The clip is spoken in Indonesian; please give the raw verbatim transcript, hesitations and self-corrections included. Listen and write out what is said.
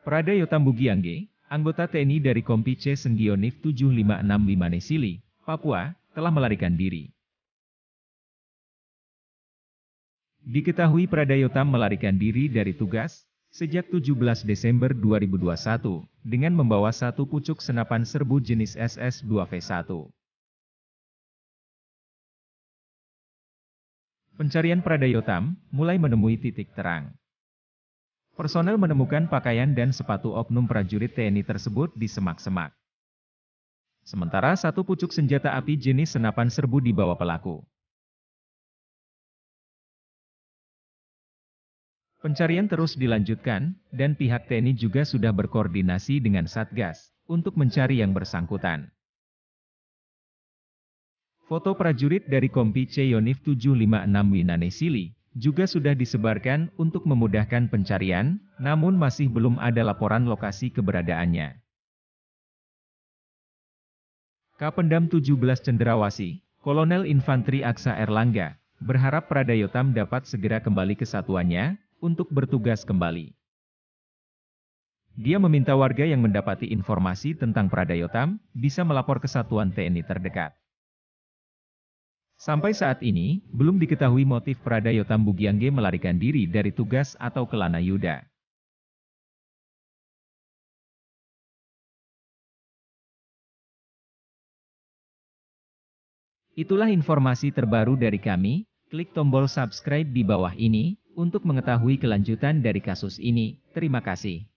Pradayota Bugiangge, anggota T N I dari Kompi C Senggionif tujuh lima enam Bimanesili, Papua, telah melarikan diri. Diketahui Pradayota melarikan diri dari tugas sejak tujuh belas Desember dua ribu dua puluh satu dengan membawa satu pucuk senapan serbu jenis S S dua V satu. Pencarian Pradayotam mulai menemui titik terang. Personel menemukan pakaian dan sepatu oknum prajurit T N I tersebut di semak-semak. Sementara satu pucuk senjata api jenis senapan serbu dibawa pelaku. Pencarian terus dilanjutkan, dan pihak T N I juga sudah berkoordinasi dengan Satgas untuk mencari yang bersangkutan. Foto prajurit dari Kompi C Yonif tujuh lima enam Bimanesili juga sudah disebarkan untuk memudahkan pencarian, namun masih belum ada laporan lokasi keberadaannya. Kapendam tujuh belas Cendrawasih, Kolonel Infanteri Aksa Erlangga, berharap Pradayotam dapat segera kembali ke satuannya untuk bertugas kembali. Dia meminta warga yang mendapati informasi tentang Pradayotam bisa melapor ke satuan T N I terdekat. Sampai saat ini, belum diketahui motif Pradayotam Bugiangge melarikan diri dari tugas atau kelana yuda. Itulah informasi terbaru dari kami. Klik tombol subscribe di bawah ini untuk mengetahui kelanjutan dari kasus ini. Terima kasih.